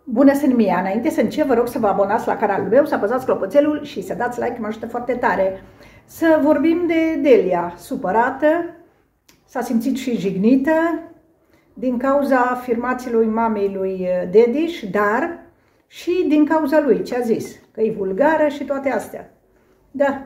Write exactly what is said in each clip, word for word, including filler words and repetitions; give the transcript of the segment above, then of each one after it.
Bună, sunt Mia. Înainte să încep, vă rog să vă abonați la canalul meu, să apăsați clopoțelul și să dați like, mă ajută foarte tare. Să vorbim de Delia, supărată, s-a simțit și jignită din cauza afirmațiilor mamei lui Dediș, dar și din cauza lui, ce a zis, că e vulgară și toate astea. Da.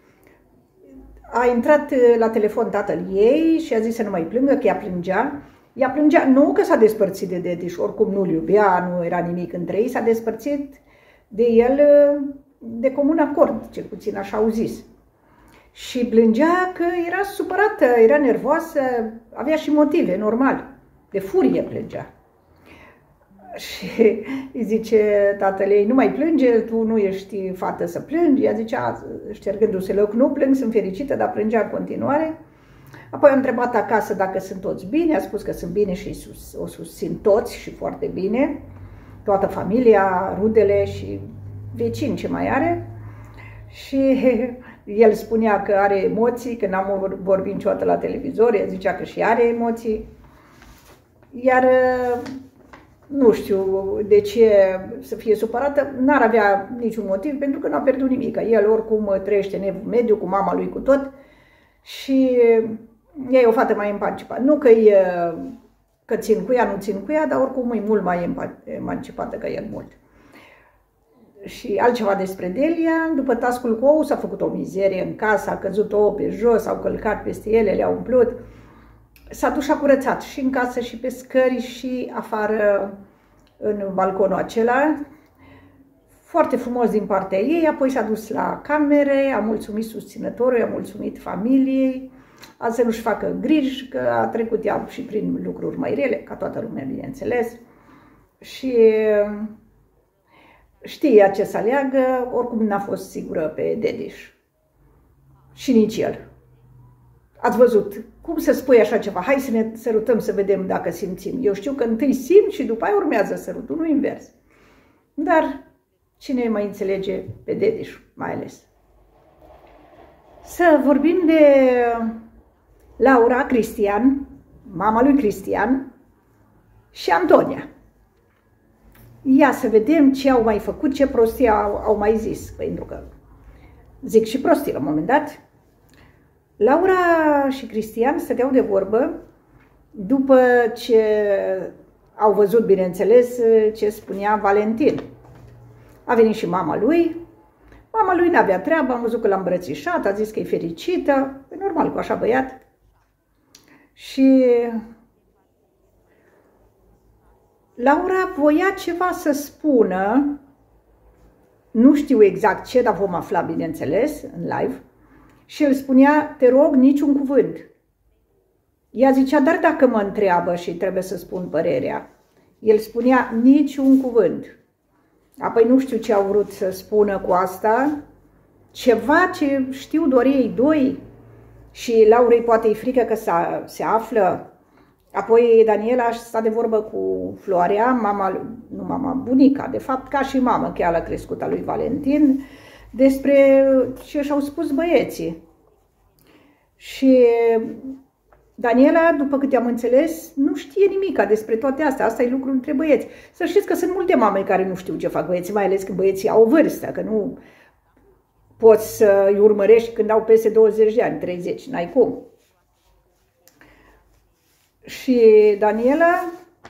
A intrat la telefon tatăl ei și a zis să nu mai plângă, că ea plângea. Ea plângea, nu că s-a despărțit de Dediș, oricum nu-l iubea, nu era nimic între ei, s-a despărțit de el de comun acord, cel puțin așa au zis. Și plângea că era supărată, era nervoasă, avea și motive, normal, de furie plângea. Și îi zice tatăl ei, nu mai plânge, tu nu ești fată să plângi. Ea zicea, ștergându-se loc, nu plâng, sunt fericită, dar plângea în continuare. Apoi a întrebat acasă dacă sunt toți bine, a spus că sunt bine și sus, o susțin toți și foarte bine, toată familia, rudele și vecini ce mai are. Și el spunea că are emoții, că n-am vorbit niciodată la televizor, el zicea că și are emoții. Iar nu știu de ce să fie supărată, n-ar avea niciun motiv, pentru că n-a pierdut nimic. El oricum trăiește în evul mediu, cu mama lui, cu tot, și ea e o fată mai emancipată. Nu că, e, că țin cu ea, nu țin cu ea, dar oricum e mult mai emancipată ca el, mult. Și altceva despre Delia, după tascul cu ou s-a făcut o mizerie în casă, a căzut ouă pe jos, au călcat peste ele, le-au umplut. S-a dus și a curățat și în casă și pe scări și afară în balconul acela. Foarte frumos din partea ei, apoi s-a dus la camere, a mulțumit susținătorului, a mulțumit familiei, a să nu-și facă griji, că a trecut ea și prin lucruri mai rele, ca toată lumea, bineînțeles. Și știa ce să aleagă, oricum n-a fost sigură pe Dediș. Și nici el. Ați văzut, cum să spui așa ceva? Hai să ne sărutăm să vedem dacă simțim. Eu știu că întâi simt și după aia urmează sărutul, nu invers. Dar cine mai înțelege pe Dediș, mai ales? Să vorbim de Laura Cristian, mama lui Cristian, și Antonia. Ia să vedem ce au mai făcut, ce prostii au, au mai zis, pentru că zic și prostii la un moment dat. Laura și Cristian stăteau de vorbă după ce au văzut, bineînțeles, ce spunea Valentin. A venit și mama lui. Mama lui n-avea treabă, am văzut că l-a îmbrățișat, a zis că e fericită. E normal cu așa băiat. Și Laura voia ceva să spună, nu știu exact ce, dar vom afla, bineînțeles, în live. Și el spunea, te rog, niciun cuvânt. Ea zicea, dar dacă mă întreabă și trebuie să spun părerea. El spunea, niciun cuvânt. Apoi nu știu ce au vrut să spună cu asta, ceva ce știu doar ei doi. Și Laurei poate e frică că se află. Apoi Daniela a stat de vorbă cu Floarea, mama, nu mama, bunica, de fapt ca și mamă, chiar a crescut a lui Valentin, despre ce și-au spus băieții. Și Daniela, după câte am înțeles, nu știe nimica despre toate astea. Asta e lucrul între băieți. Să știți că sunt multe mame care nu știu ce fac băieții, mai ales când băieții au o vârstă, că nu poți să îi urmărești când au peste douăzeci de ani, treizeci, n-ai cum. Și Daniela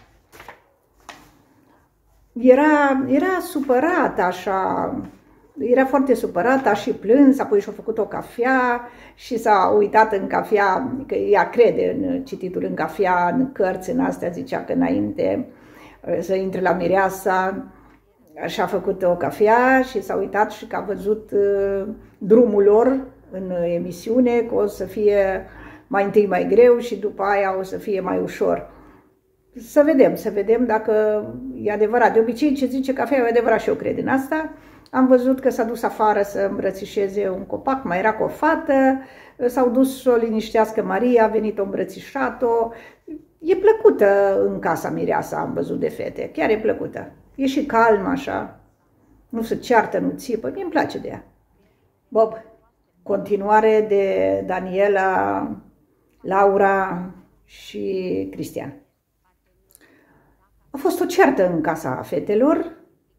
era, era supărată așa, era foarte supărată, a și plâns, apoi și-a făcut o cafea și s-a uitat în cafea, că ea crede în cititul în cafea, în cărți, în astea, zicea că înainte să intre la mireasa, și-a făcut o cafea și s-a uitat și că a văzut drumul lor în emisiune, că o să fie mai întâi mai greu și după aia o să fie mai ușor. Să vedem, să vedem dacă e adevărat. De obicei ce zice cafea e adevărat și eu cred în asta. Am văzut că s-a dus afară să îmbrățișeze un copac, mai era cu o fată, s-au dus să o liniștească Maria, a venit, o îmbrățișat-o. E plăcută în casa mireasa, am văzut de fete, chiar e plăcută. E și calm așa, nu se ceartă, nu țipă, mi-mi place de ea. Bob, continuare de Daniela, Laura și Cristian. A fost o ceartă în casa fetelor.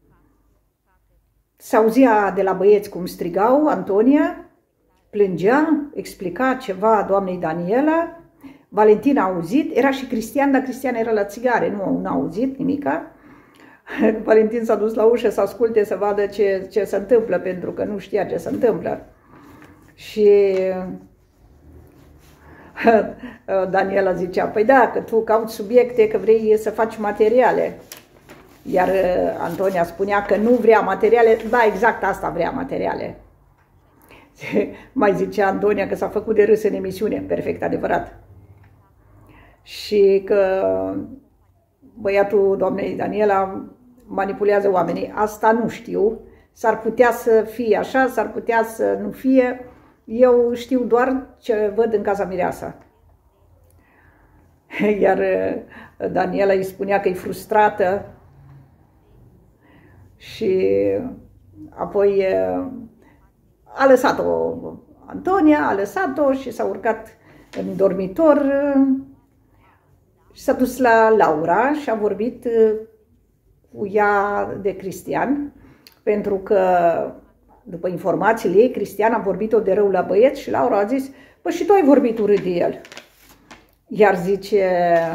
Se auzea de la băieți cum strigau, Antonia plângea, explica ceva doamnei Daniela. Valentina a auzit, era și Cristian, dar Cristian era la țigare, nu, nu a auzit nimica. Valentin s-a dus la ușă să asculte, să vadă ce, ce se întâmplă, pentru că nu știa ce se întâmplă. Și Daniela zicea, păi da, că tu cauți subiecte, că vrei să faci materiale. Iar Antonia spunea că nu vrea materiale, da, exact asta vrea, materiale. Mai zicea Antonia că s-a făcut de râs în emisiune, perfect adevărat. Și că băiatul doamnei Daniela manipulează oamenii. Asta nu știu, s-ar putea să fie așa, s-ar putea să nu fie. Eu știu doar ce văd în casa mireasa. Iar Daniela îi spunea că e frustrată și apoi a lăsat-o Antonia, a lăsat-o și s-a urcat în dormitor și s-a dus la Laura și a vorbit cu ea de Cristian, pentru că după informațiile ei, Cristian a vorbit-o de rău la băieți și Laura a zis, păi și tu ai vorbit urât de el. Iar zice,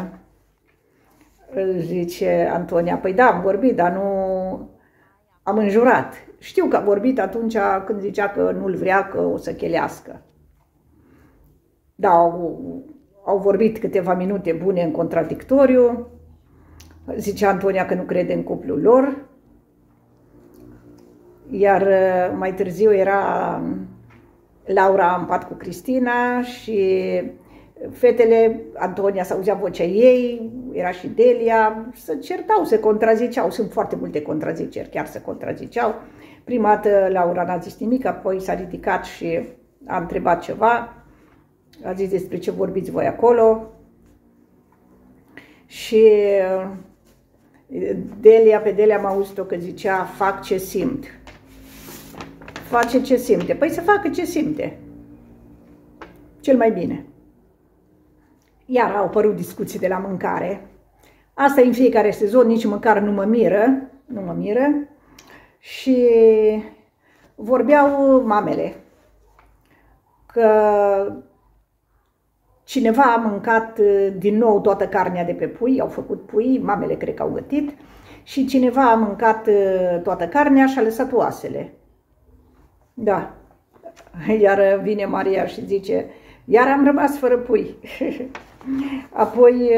zice Antonia, păi da, am vorbit, dar nu am înjurat. Știu că a vorbit atunci când zicea că nu-l vrea, că o să chelească. Da, au, au vorbit câteva minute bune în contradictoriu. Zicea Antonia că nu crede în cuplul lor. Iar mai târziu era Laura în pat cu Cristina și fetele, Antonia s-auzea vocea ei, era și Delia, se certau, se contraziceau, sunt foarte multe contraziceri, chiar se contraziceau. Prima dată Laura n-a zis nimic, apoi s-a ridicat și a întrebat ceva, a zis despre ce vorbiți voi acolo și Delia, pe Delia am auzit-o că zicea, fac ce simt. Face ce simte. Păi să facă ce simte. Cel mai bine. Iar au apărut discuții de la mâncare. Asta e în fiecare sezon, nici măcar nu mă miră. Nu mă miră. Și vorbeau mamele că cineva a mâncat din nou toată carnea de pe pui, au făcut pui, mamele cred că au gătit, și cineva a mâncat toată carnea și a lăsat oasele. Da. Iar vine Maria și zice, iar am rămas fără pui. Apoi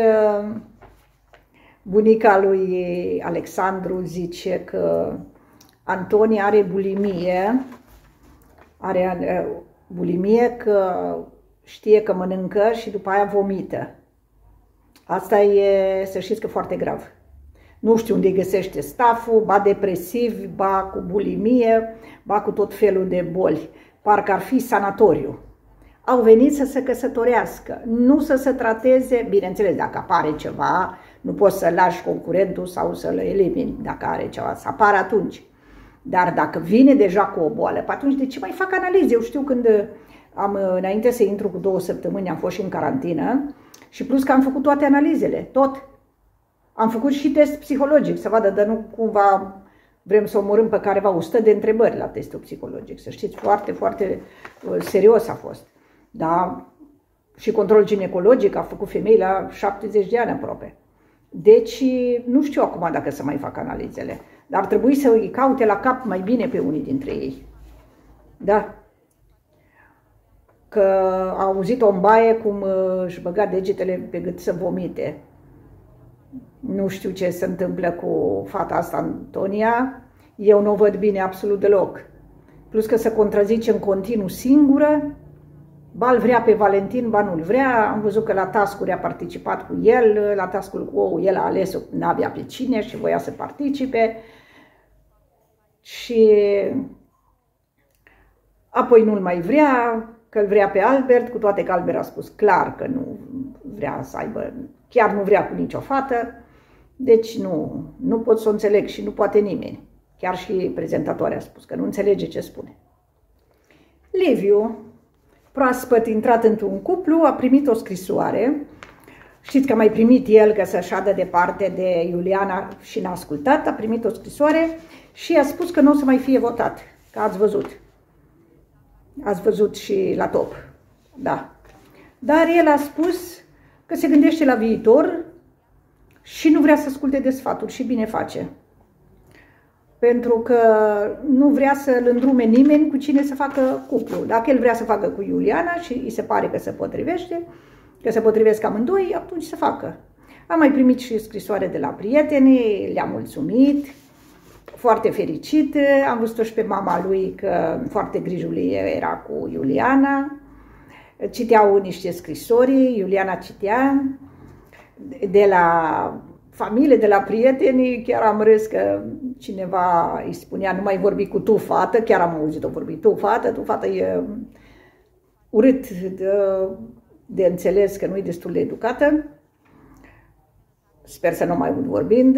bunica lui Alexandru zice că Antonia are bulimie, are bulimie că știe că mănâncă și după aia vomită. Asta e, să știți că foarte grav. Nu știu unde găsește staful, ba depresiv, ba cu bulimie, ba cu tot felul de boli. Parcă ar fi sanatoriu. Au venit să se căsătorească, nu să se trateze, bineînțeles, dacă apare ceva, nu poți să lași concurentul sau să-l elimini dacă are ceva, să apară atunci. Dar dacă vine deja cu o boală, pe atunci de ce mai fac analize? Eu știu când am, înainte să intru cu două săptămâni, am fost și în carantină și plus că am făcut toate analizele, tot. Am făcut și test psihologic, să vadă, dar nu cumva vrem să omorâm pe careva, o sută de întrebări la testul psihologic. Să știți, foarte, foarte serios a fost. Da? Și control ginecologic a făcut femei la șaptezeci de ani aproape. Deci, nu știu acum dacă să mai fac analizele, dar ar trebui să îi caute la cap mai bine pe unii dintre ei. Da? Că a auzit-o în baie cum își băga degetele pe gât să vomite. Nu știu ce se întâmplă cu fata asta, Antonia. Eu nu o văd bine absolut deloc. Plus că se contrazice în continuu singură. Ba îl vrea pe Valentin, ba nu-l vrea. Am văzut că la task-uri a participat cu el. La task-ul cu ou, el a ales, n-avea pe cine și voia să participe. Și apoi nu-l mai vrea, că îl vrea pe Albert, cu toate că Albert a spus clar că nu vrea să aibă, chiar nu vrea cu nicio fată. Deci nu, nu pot să o înțeleg și nu poate nimeni. Chiar și prezentatoarea a spus că nu înțelege ce spune. Liviu, proaspăt intrat într-un cuplu, a primit o scrisoare Știți că a mai primit el că să șadă departe de Iuliana și n-a ascultat, a primit o scrisoare și a spus că nu o să mai fie votat, că ați văzut. Ați văzut și la top, da. Dar el a spus că se gândește la viitor și nu vrea să asculte de sfaturi și bine face. Pentru că nu vrea să-l îndrume nimeni cu cine să facă cuplu. Dacă el vrea să facă cu Iuliana și îi se pare că se potrivește, că se potrivesc amândoi, atunci să facă. Am mai primit și scrisoare de la prieteni, le-am mulțumit, foarte fericit. Am văzut-o și pe mama lui că foarte grijulie era cu Iuliana. Citeau niște scrisori, Iuliana citea de la familie, de la prieteni, chiar am râs că cineva îi spunea, nu mai vorbi cu tu, fată, chiar am auzit-o vorbi, tu, fată, tu, fată, e urât de, de înțeles că nu e destul de educată. Sper să nu mai aud vorbind.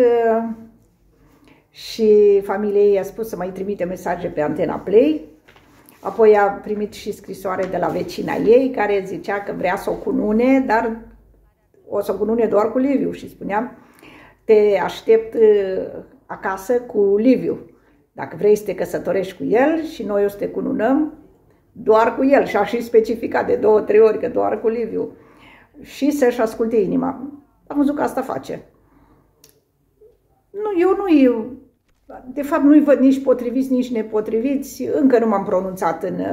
Și familia ei a spus să mai trimite mesaje pe Antena Play. Apoi a primit și scrisoare de la vecina ei, care zicea că vrea să o cunune, dar o să o cunune doar cu Liviu. Și spuneam, te aștept acasă cu Liviu. Dacă vrei să te căsătorești cu el și noi o să te cununăm, doar cu el. Și a și specificat de două, trei ori că doar cu Liviu. Și să-și asculte inima. Am văzut că asta face. Nu, eu nu de fapt nu-i văd nici potriviți, nici nepotriviți. Încă nu m-am pronunțat în,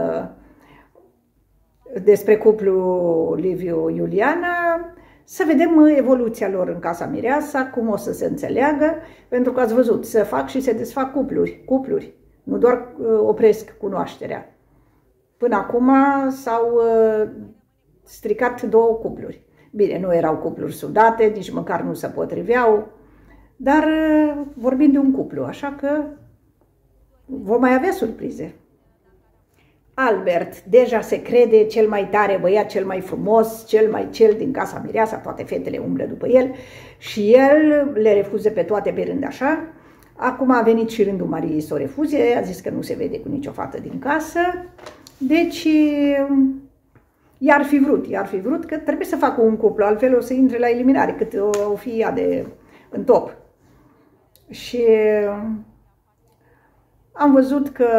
despre cuplu Liviu-Iuliana. Să vedem evoluția lor în Casa Mireasa, cum o să se înțeleagă, pentru că ați văzut, se fac și se desfac cupluri, cupluri. Nu doar opresc cunoașterea. Până acum s-au stricat două cupluri. Bine, nu erau cupluri sudate, nici măcar nu se potriveau, dar vorbim de un cuplu, așa că vom mai avea surprize. Albert deja se crede cel mai tare băiat, cel mai frumos, cel mai cel din Casa Mireasa, toate fetele umblă după el și el le refuze pe toate pe rând așa. Acum a venit și rândul Mariei să o refuze, a zis că nu se vede cu nicio fată din casă, deci i-ar fi vrut, i-ar fi vrut că trebuie să facă un cuplu, altfel o să intre la eliminare, cât o fi ea de în top. Și am văzut că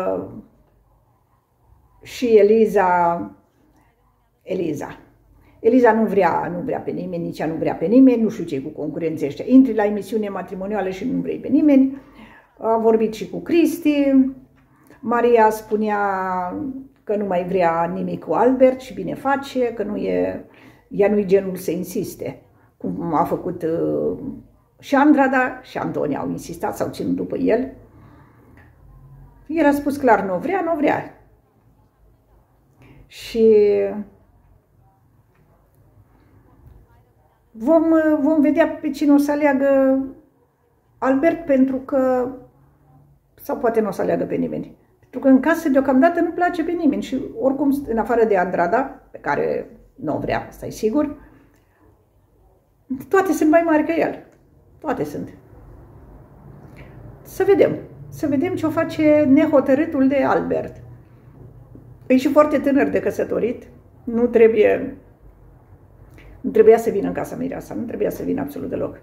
și Eliza, Eliza, Eliza nu vrea, nu vrea pe nimeni, nici ea nu vrea pe nimeni, nu știu ce cu concurenții ăștia. Intri la emisiune matrimonială și nu vrei pe nimeni. A vorbit și cu Cristi. Maria spunea că nu mai vrea nimic cu Albert și bine face, că nu e, ea nu-i genul să insiste. Cum a făcut uh, și Andrada și Antonia au insistat, s-au ținut după el. El a spus clar, nu vrea, nu vrea. Și vom, vom vedea pe cine o să aleagă Albert, pentru că, sau poate nu o să aleagă pe nimeni, pentru că în casă deocamdată nu place pe nimeni și oricum, în afară de Andrada, pe care nu o vrea, asta e sigur, toate sunt mai mari ca el, toate sunt. Să vedem, să vedem ce o face nehotărâtul de Albert. E și foarte tânăr de căsătorit, nu trebuie, nu trebuia să vină în Casa Mireasa, nu trebuia să vină absolut deloc.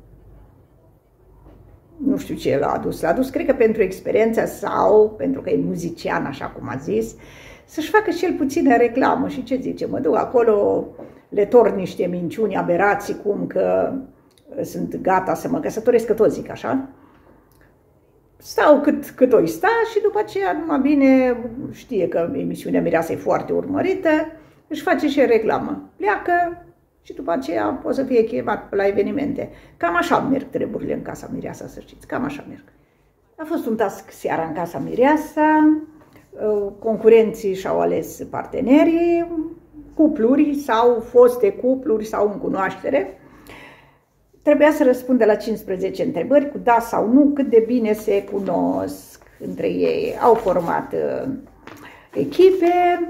Nu știu ce l-a adus, l-a adus, cred că pentru experiența sau pentru că e muzician, așa cum a zis, să-și facă cel puțină reclamă. Și ce zice, mă duc acolo, le torn niște minciuni, aberații, cum că sunt gata să mă căsătoresc, că tot zic așa. Stau cât, cât o sta și după aceea, numai bine, știe că emisiunea Mireasa e foarte urmărită, își face și reclamă. Pleacă și după aceea poate să fie chemat la evenimente. Cam așa merg treburile în Casa Mireasa, să știți, cam așa merg. A fost un task seara în Casa Mireasa, concurenții și-au ales partenerii, cupluri sau foste cupluri sau în cunoaștere. Trebuia să răspundă la cincisprezece întrebări cu da sau nu, cât de bine se cunosc între ei. Au format uh, echipe,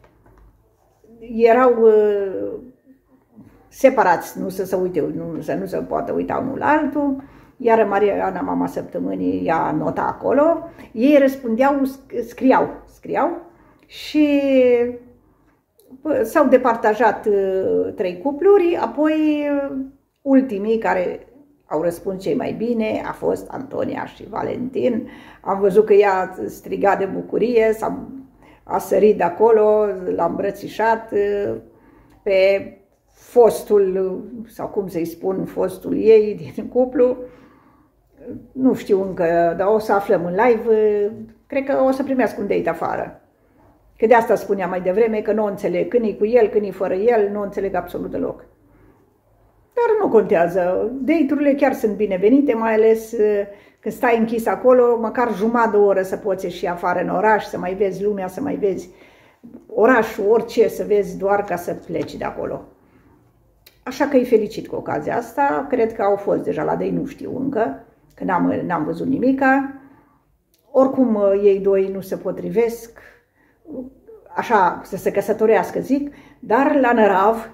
erau uh, separați, nu să se uite, nu, să nu se poată uita unul la altul, iar Mariana, mama săptămânii, ia nota acolo. Ei răspundeau, scriau, scriau și s-au departajat trei cupluri, apoi ultimii care au răspuns cei mai bine a fost Antonia și Valentin. Am văzut că ea striga de bucurie, s-a a sărit de acolo, l-a îmbrățișat pe fostul, sau cum să-i spun, fostul ei din cuplu. Nu știu încă, dar o să aflăm în live. Cred că o să primească un date afară. Că de asta spuneam mai devreme, că nu înțeleg când e cu el, când e fără el, nu înțeleg absolut deloc. Dar nu contează. Date-urile chiar sunt binevenite, mai ales când stai închis acolo, măcar jumătate de oră să poți ieși afară în oraș, să mai vezi lumea, să mai vezi orașul, orice, să vezi doar ca să pleci de acolo. Așa că îi felicit cu ocazia asta. Cred că au fost deja la date, nu știu încă, că n-am văzut nimica. Oricum ei doi nu se potrivesc, așa, să se căsătorească, zic, dar la nărav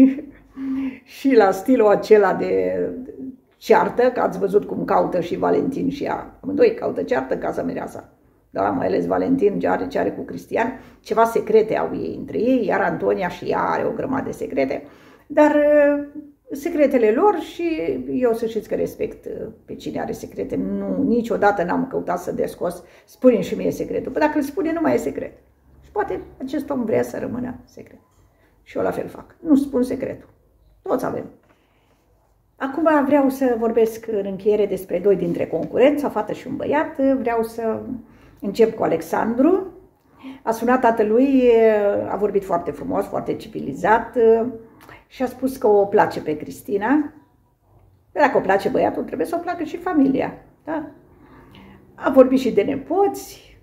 și la stilul acela de ceartă, că ați văzut cum caută și Valentin și ea, amândoi caută ceartă în casa mireasa, da, mai ales Valentin ce are, ce are cu Cristian, ceva secrete au ei între ei, iar Antonia și ea are o grămadă de secrete, dar secretele lor și eu să știți că respect pe cine are secrete, nu, niciodată n-am căutat să descos, spune-mi și mie secretul, păi dacă îl spune nu mai e secret și poate acest om vrea să rămână secret și eu la fel fac, nu spun secretul, toți avem. Acum vreau să vorbesc în încheiere despre doi dintre concurenți, o fată și un băiat. Vreau să încep cu Alexandru. A sunat tatălui, a vorbit foarte frumos, foarte civilizat și a spus că o place pe Cristina. Dacă o place băiatul, trebuie să o placă și familia. Da? A vorbit și de nepoți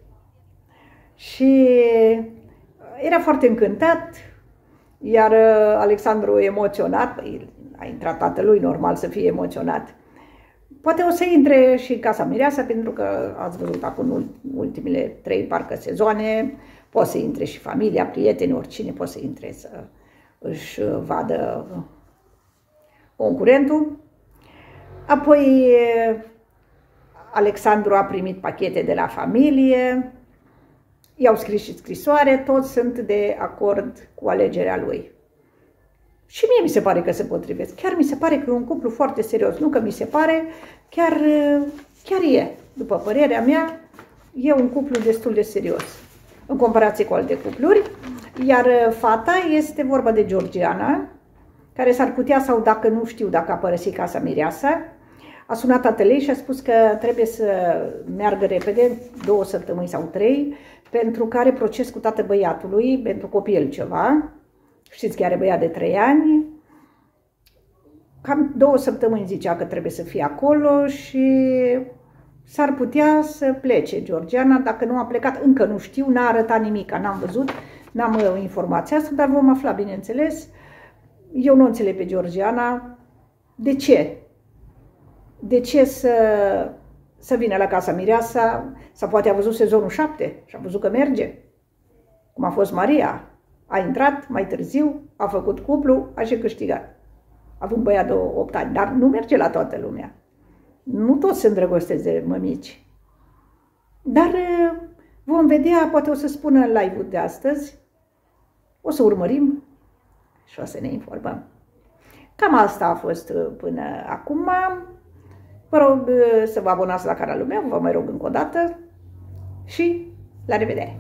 și era foarte încântat, iar Alexandru emoționat, a intrat tatălui, normal să fie emoționat. Poate o să intre și în casa mireasa, pentru că ați văzut acum ultimele trei, parcă, sezoane, poate să intre și familia, prieteni, oricine poate să intre să își vadă concurentul. Apoi Alexandru a primit pachete de la familie, i-au scris și scrisoare, toți sunt de acord cu alegerea lui. Și mie mi se pare că se potrivesc. Chiar mi se pare că e un cuplu foarte serios. Nu că mi se pare, chiar, chiar e. După părerea mea, e un cuplu destul de serios în comparație cu alte cupluri. Iar fata este vorba de Georgiana, care s-ar putea, sau dacă nu știu dacă a părăsit casa mireasa, a sunat tatăl ei și a spus că trebuie să meargă repede, două săptămâni sau trei, pentru că are proces cu tatăl băiatului, pentru copil ceva. Știți că are băiat de trei ani, cam două săptămâni zicea că trebuie să fie acolo și s-ar putea să plece Georgiana, dacă nu a plecat, încă nu știu, n-a arătat nimic, n-am văzut, n-am informația asta, dar vom afla, bineînțeles. Eu nu înțeleg pe Georgiana, de ce? De ce să, să vină la casa mireasa, sau poate a văzut sezonul șapte și a văzut că merge, cum a fost Maria. A intrat mai târziu, a făcut cuplu, a și câștigat. A avut un băiat de opt ani, dar nu merge la toată lumea. Nu toți se îndrăgostesc de mămici. Dar vom vedea, poate o să spună în live-ul de astăzi. O să urmărim și o să ne informăm. Cam asta a fost până acum. Vă rog să vă abonați la canalul meu, vă mai rog încă o dată și la revedere!